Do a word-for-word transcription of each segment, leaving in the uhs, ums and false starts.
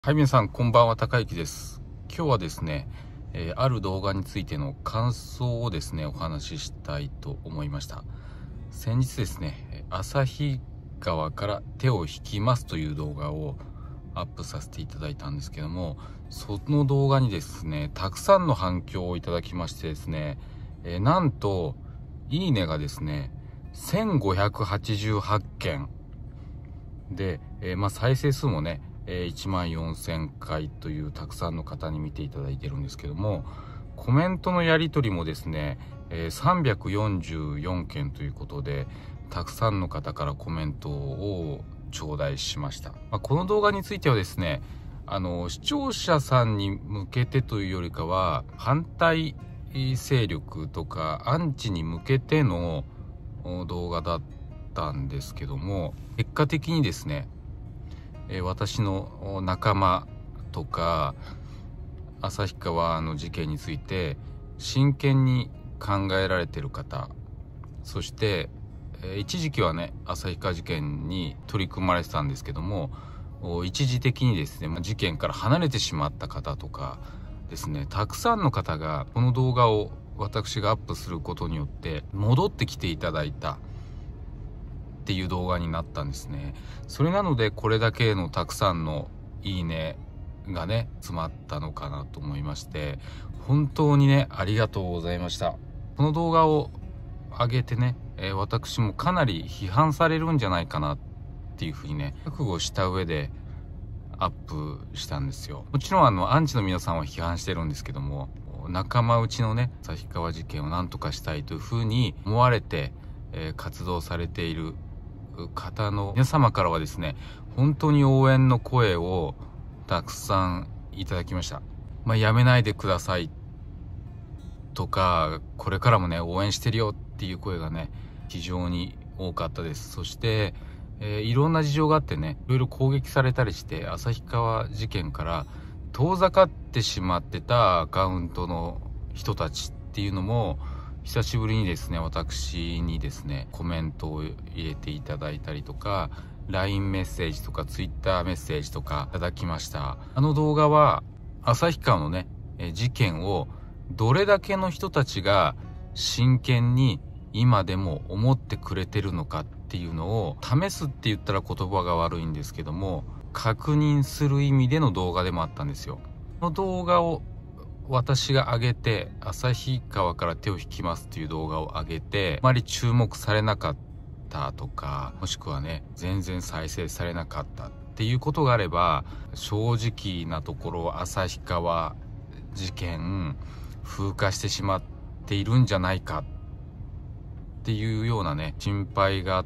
はい、皆さん、こんばんは、高之です。今日はですね、えー、ある動画についての感想をですね、お話ししたいと思いました。先日ですね、旭川から手を引きますという動画をアップさせていただいたんですけども、その動画にですね、たくさんの反響をいただきましてですね、えー、なんと、いいねがですね、せんごひゃくはちじゅうはちけんで、えー、まあ再生数もね、いちまんよんせんかいというたくさんの方に見ていただいてるんですけども、コメントのやり取りもですね、えー、さんびゃくよんじゅうよんけんということで、たくさんの方からコメントを頂戴しました。まあ、この動画についてはですね、あの視聴者さんに向けてというよりかは、反対勢力とかアンチに向けての動画だったんですけども、結果的にですね、私の仲間とか旭川の事件について真剣に考えられてる方、そして一時期はね、旭川事件に取り組まれてたんですけども、一時的にですね、事件から離れてしまった方とかですね、たくさんの方がこの動画を私がアップすることによって戻ってきていただいたっていう動画になったんですね。それなのでこれだけのたくさんのいいねがね詰まったのかなと思いまして、本当にねありがとうございました。この動画を上げてね、えー、私もかなり批判されるんじゃないかなっていうふうにね覚悟した上でアップしたんですよ。もちろんあのアンチの皆さんは批判してるんですけども、仲間内のね旭川事件を何とかしたいというふうに思われて、えー、活動されている方の皆様からはですね、本当に応援の声をたくさんいただきました。まあ、やめないでくださいとか、これからもね応援してるよっていう声がね非常に多かったです。そして、えー、いろんな事情があってね、いろいろ攻撃されたりして旭川事件から遠ざかってしまってたアカウントの人たちっていうのも久しぶりにですね、私にですねコメントを入れていただいたりとか、 ライン メッセージとか ツイッター メッセージとかいただきました。あの動画は旭川のね事件をどれだけの人たちが真剣に今でも思ってくれてるのかっていうのを試すって言ったら言葉が悪いんですけども、確認する意味での動画でもあったんですよ。この動画を私が上げて、旭川から手を引きますっていう動画を上げてあまり注目されなかったとか、もしくはね全然再生されなかったっていうことがあれば、正直なところ旭川事件風化してしまっているんじゃないかっていうようなね心配があって、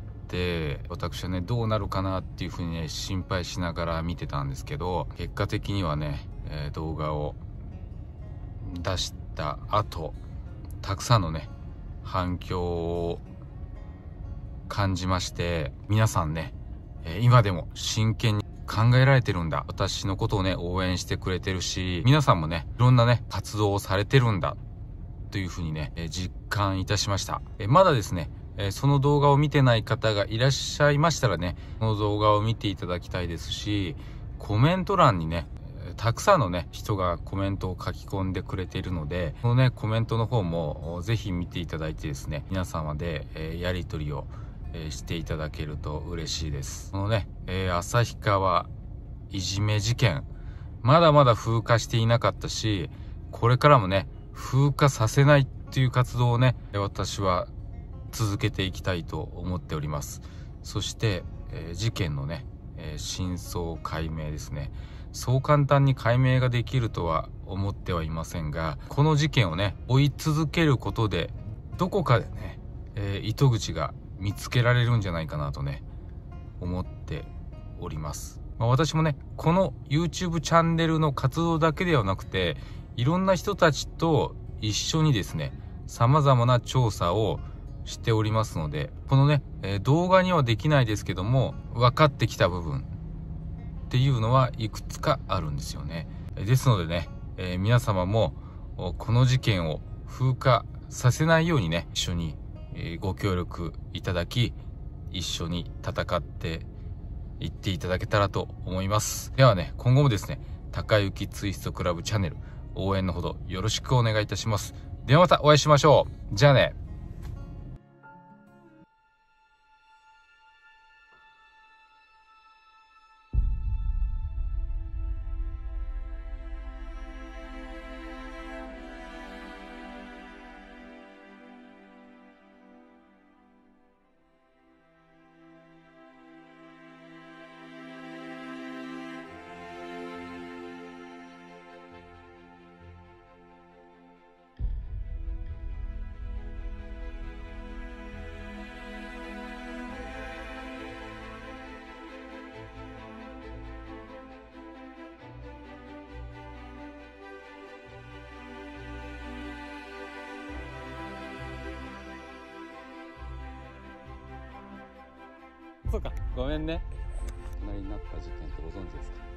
私はねどうなるかなっていうふうにね心配しながら見てたんですけど、結果的にはね、えー、動画を出した後、たくさんのね反響を感じまして、皆さんね、えー、今でも真剣に考えられてるんだ、私のことをね応援してくれてるし、皆さんもねいろんなね活動をされてるんだというふうにね、えー、実感いたしました。えー、まだですね、えー、その動画を見てない方がいらっしゃいましたらね、この動画を見ていただきたいですし、コメント欄にねたくさんのね人がコメントを書き込んでくれているので、このねコメントの方もぜひ見ていただいてですね、皆様で、えー、やり取りを、えー、していただけると嬉しいです。このね、えー、旭川いじめ事件、まだまだ風化していなかったし、これからもね風化させないっていう活動をね私は続けていきたいと思っております。そして、えー、事件のね、えー、真相解明ですね、そう簡単に解明ができるとは思ってはいませんが、この事件をね追い続けることでどこかでね、えー、糸口が見つけられるんじゃないかなとね思っております。まあ、私もねこの YouTube チャンネルの活動だけではなくて、いろんな人たちと一緒にですね様々な調査をしておりますので、このね、えー、動画にはできないですけども分かってきた部分っていうのはいくつかあるんですよね。ですのでね、えー、皆様もこの事件を風化させないようにね一緒に、えー、ご協力いただき、一緒に戦って行っていただけたらと思います。ではね、今後もですね、高雪ツイストクラブチャンネル応援のほどよろしくお願いいたします。ではまたお会いしましょう。じゃあね。そうか、ごめんね。隣になった事件ってご存知ですか？